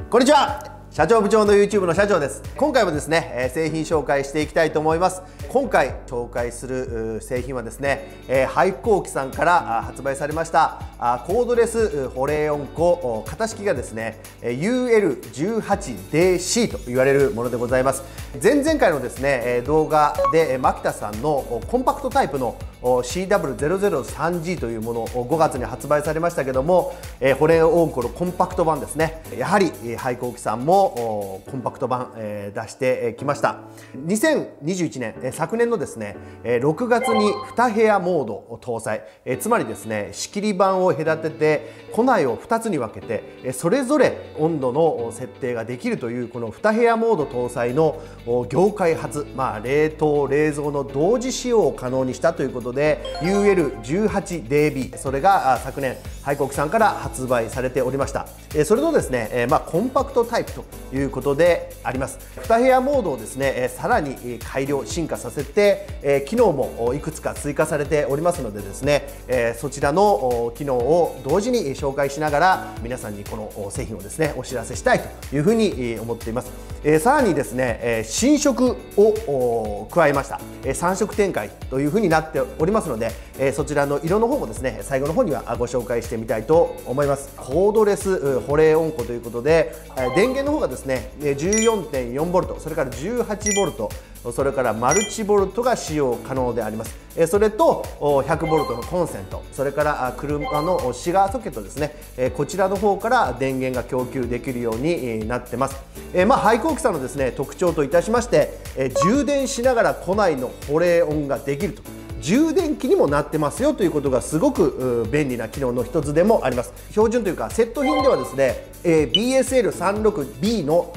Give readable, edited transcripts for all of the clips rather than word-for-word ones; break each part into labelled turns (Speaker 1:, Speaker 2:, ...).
Speaker 1: こんにちは。社長部長の YouTube の社長です。今回もですね、製品紹介していきたいと思います。今回紹介する製品はですね、廃工機さんから発売されましたコードレス保冷温庫型式がですね UL18DC と言われるものでございます。前々回のですね動画で牧田さんのコンパクトタイプの CW003G というものを5月に発売されましたけども、保冷温庫のコンパクト版ですね。やはり廃工機さんもコンパクト版出してきました。2021年昨年のですね6月に2部屋モードを搭載、つまりですね仕切り板を隔てて庫内を2つに分けてそれぞれ温度の設定ができるというこの2部屋モード搭載の業界初、冷凍冷蔵の同時使用を可能にしたということで UL18DB それが昨年廃工機さんから発売されておりました。それのですね、コンパクトタイプということであります。2部屋モードをですねさらに改良進化させて機能もいくつか追加されておりますのでですねそちらの機能を同時に紹介しながら皆さんにこの製品をですねお知らせしたいというふうに思っています。さらにですね新色を加えました3色展開というふうになっておりますのでそちらの色の方もですね最後の方にはご紹介してみたいと思います。コードレス保冷温庫ということで電源の方がですね 14.4V それから 18V それからマルチボルトが使用可能であります。それと 100V のコンセント、それから車のシガーソケットですね、こちらの方から電源が供給できるようになってます。廃工機さんのですね特徴といたしまして充電しながら庫内の保冷温ができると、充電器にもなってますよということがすごく便利な機能の一つでもあります。標準というかセット品ではですね BSL36B の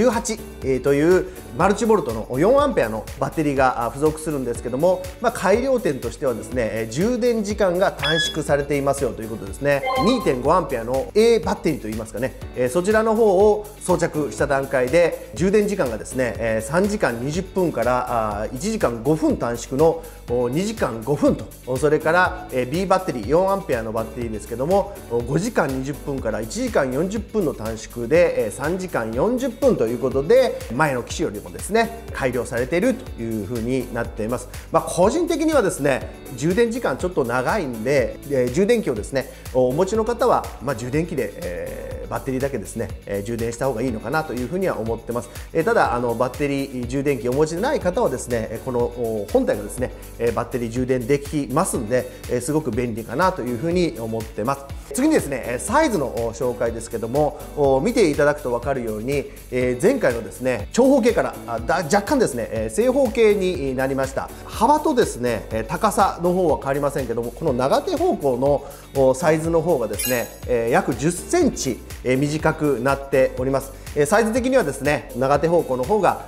Speaker 1: 18というマルチボルトの 4A のバッテリーが付属するんですけども、改良点としてはですね充電時間が短縮されていますよということですね。 2.5A の A バッテリーといいますかね、そちらの方を装着した段階で充電時間がですね3時間20分から1時間5分短縮の2時間5分と、それから B バッテリー 4A のバッテリーですけども5時間20分から1時間40分の短縮で3時間40分ということで前の機種よりもですね改良されているというふうになっています。個人的にはですね充電時間ちょっと長いんで充電器をですねお持ちの方は充電器でバッテリーだけですね充電した方がいいのかなというふうには思ってます。ただバッテリー充電器をお持ちでない方はですねこの本体がですねバッテリー充電できますんですごく便利かなというふうに思ってます。次にですねサイズの紹介ですけども見ていただくと分かるように前回のですね長方形から若干ですね正方形になりました。幅とですね高さの方は変わりませんけどもこの長手方向のサイズの方がですね約10センチ短くなっております。サイズ的にはですね長手方向の方が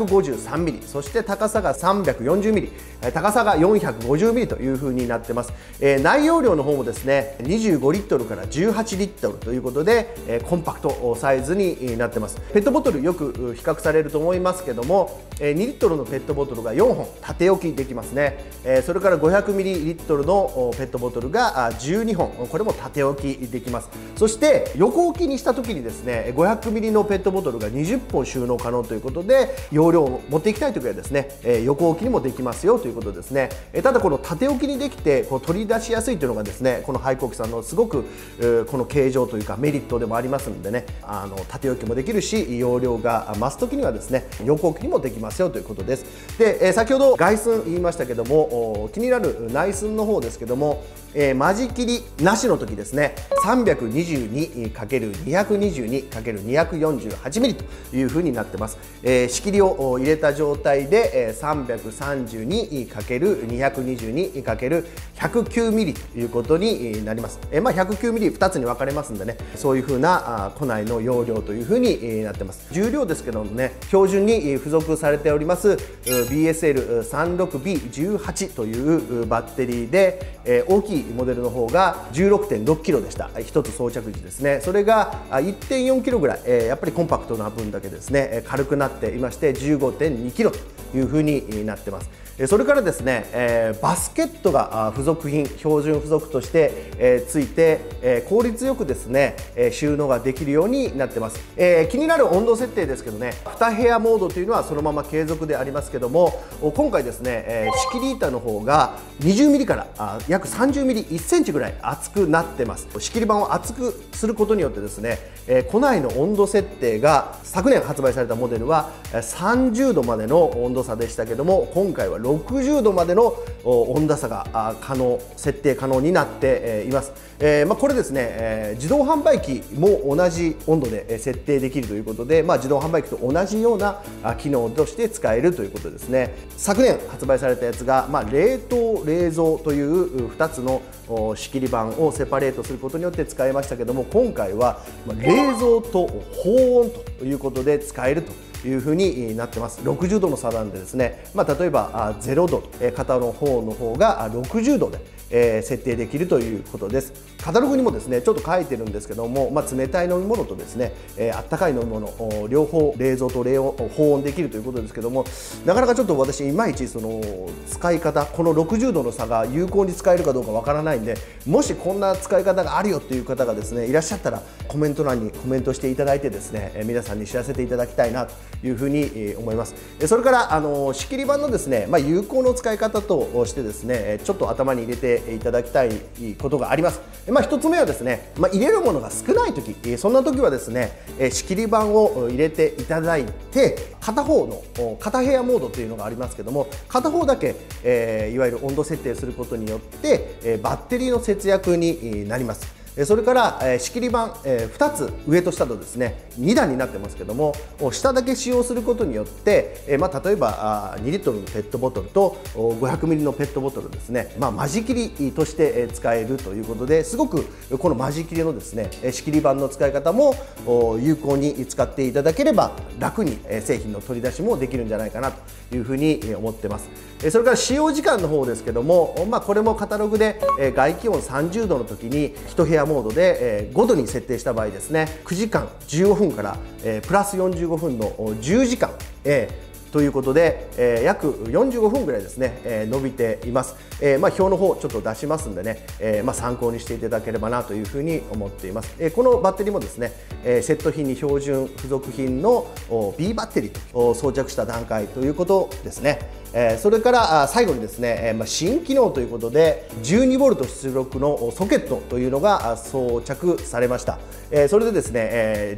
Speaker 1: 553mm そして高さが 340mm 高さが 450mm というふうになってます。内容量の方もですね25リットルから18リットルということでコンパクトサイズになってます。ペットボトルよく比較されると思いますけども2リットルのペットボトルが4本縦置きできますね。それから500ミリリットルのペットボトルが12本これも縦置きできます。そして横置きにした時にですね500ミリのペットボトルが20本収納可能ということで容量を持っていきたい時はですね横置きにもできますよということですね。ただこの縦置きにできて取り出しやすいというのがですねこの廃工機さんのすごくこの形状というかメリットでもありますのでね縦置きもできるし容量が増す時にはですね横置きにもできますよということです。で先ほど外寸言いましたけども気になる内寸の方ですけども間仕切りなしの時ですね 322×222×248mm というふうになってます。仕切りを入れた状態で 332×222×109mm ということになります。109mm2 つに分かれますんでねそういうふうな庫内の容量というふうになってます。重量ですけどもね標準に付属されております BSL36B18 というバッテリーで大きいモデルの方が 16.6kg でした。1つ装着時ですねそれが 1.4kg ぐらいやっぱりコンパクトな分だけですね軽くなっていまして 15.2kg というふうになってます。 それからですね、バスケットが付属品、標準付属としてついて、効率よくですね収納ができるようになってます。気になる温度設定ですけどね、2部屋モードというのはそのまま継続でありますけども、今回ですね仕切り板の方が20ミリから約30ミリ、1センチぐらい厚くなってます。仕切り板を厚くすることによってですね、庫内の温度設定が昨年発売されたモデルは30度までの温度差でしたけども、今回は60度までの温度差が設定可能になっています。これですね、自動販売機も同じ温度で設定できるということで、自動販売機と同じような機能として使えるということですね。昨年発売されたやつが、冷凍冷蔵という2つの仕切り板をセパレートすることによって使えましたけども、今回は冷蔵と保温ということで使えるというふうになってます。60度の差なんでですね、例えば0度、片の方の方が60度で設定できるということです。カタログにもですねちょっと書いてるんですけども、冷たい飲み物とですねあったかい飲み物両方冷蔵と保温できるということですけども、なかなかちょっと私いまいちその使い方、この60度の差が有効に使えるかどうかわからないんで、もしこんな使い方があるよっていう方がですねいらっしゃったらコメント欄にコメントしていただいてですね皆さんに知らせていただきたいなというふうに思います。それから仕切り板のですね有効の使い方としてですねちょっと頭に入れていただきたいことがあります。1つ目はですね、入れるものが少ない時、そんな時はですね仕切り板を入れていただいて、片方の片部屋モードというのがありますけども、片方だけいわゆる温度設定することによってバッテリーの節約になります。それから仕切り板2つ上と下とですね2段になってますけども、下だけ使用することによって例えば2リットルのペットボトルと500ミリのペットボトルですね、間仕切りとして使えるということで、すごくこの間仕切りのですね仕切り板の使い方も有効に使っていただければ楽に製品の取り出しもできるんじゃないかなというふうに思ってます。それから使用時間の方ですけども、これもカタログで外気温30度の時に1部屋モードで5度に設定した場合ですね、9時間15分からプラス45分の10時間ということで、約45分ぐらいですね、伸びています。表の方ちょっと出しますんでね、参考にしていただければなというふうに思っています。このバッテリーもですね、セット品に標準付属品の B バッテリーを装着した段階ということですね。それから最後にですね、新機能ということで 12V 出力のソケットというのが装着されました。それでですね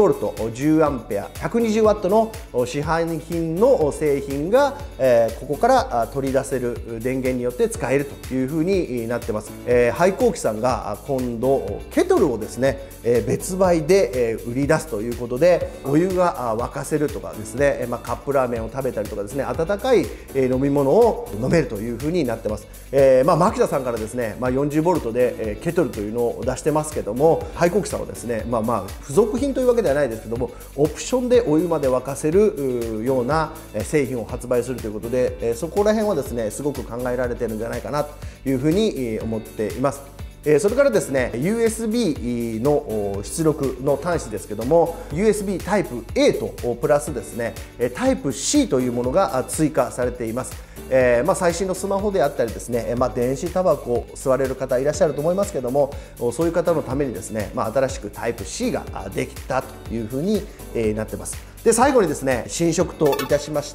Speaker 1: 12V10A 120W の市販品の製品がここから取り出せる電源によって使えるというふうになってます。廃工機さんが今度ケトルをですね別売で売り出すということで、お湯が沸かせるとかですね、カップラーメンを食べたりとかですね、温かい飲み物を飲めるというふうになってます。牧田さんからですね、40V でケトルというのを出してますけども、廃工機さんはですね、付属品というわけではないですけども、オプションでお湯まで沸かせるような製品を発売するということで、そこら辺はですねすごく考えられてるんじゃないかなというふうに思っています。それからですね USB の出力の端子ですけども、 USB Type-A とプラスですね Type-C というものが追加されています。最新のスマホであったりですね、電子タバコを吸われる方いらっしゃると思いますけども、そういう方のためにですね、新しく Type-C ができたというふうになってます。で最後にですね新色といたしまして、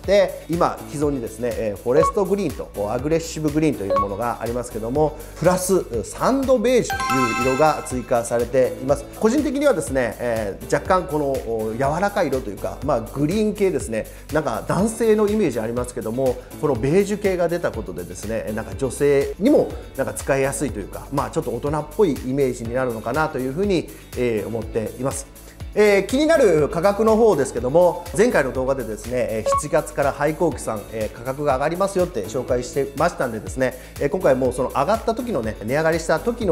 Speaker 1: 今既存にですねフォレストグリーンとアグレッシブグリーンというものがありますけども、プラスサンドベージュという色が追加されています。個人的にはですね、若干この柔らかい色というか、グリーン系ですね、なんか男性のイメージありますけども、このベージュ系が出たことでですね、なんか女性にもなんか使いやすいというか、ちょっと大人っぽいイメージになるのかなというふうに思っています。気になる価格の方ですけども、前回の動画でですね7月から廃工機さん価格が上がりますよって紹介してましたんでですね、今回もうその上がった時のね、値上がりした時の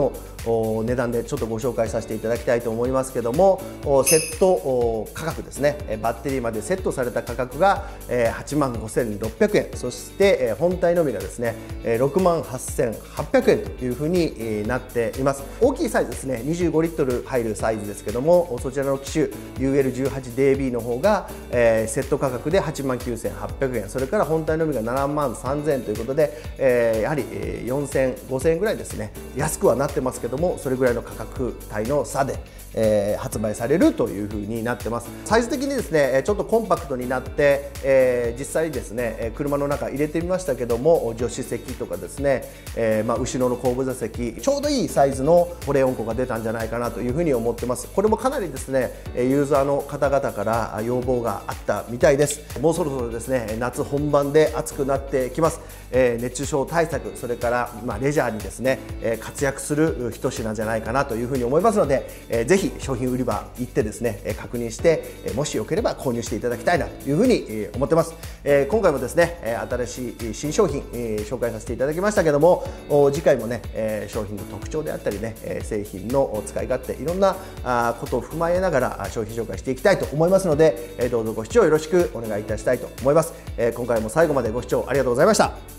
Speaker 1: 値段でちょっとご紹介させていただきたいと思いますけども、セット価格ですね、バッテリーまでセットされた価格が85,600円、そして本体のみがですね68,800円というふうになっています。大きいサイズですね、25リットル入るサイズですけども、そちらの機種 UL18DB の方がセット価格で89,800円、それから本体のみが73,000円ということで、やはり4,000、5,000円ぐらいですね、安くはなってますけども、それぐらいの価格帯の差で発売されるというふうになってます。サイズ的にですねちょっとコンパクトになって、実際にですね車の中入れてみましたけども、助手席とかですね、後ろの後部座席、ちょうどいいサイズの保冷温庫が出たんじゃないかなというふうに思ってます。これもかなりですねユーザーの方々から要望があったみたいです。もうそろそろですね夏本番で暑くなってきます。熱中症対策、それからレジャーにですね活躍する一品じゃないかなというふうに思いますので、ぜひ商品売り場行ってですね確認して、もしよければ購入していただきたいなというふうに思ってます。今回もですね新しい新商品紹介させていただきましたけども、次回もね商品の特徴であったりね製品の使い勝手、いろんなことを踏まえながら商品紹介していきたいと思いますので、どうぞご視聴よろしくお願いいたしたいと思います。今回も最後までご視聴ありがとうございました。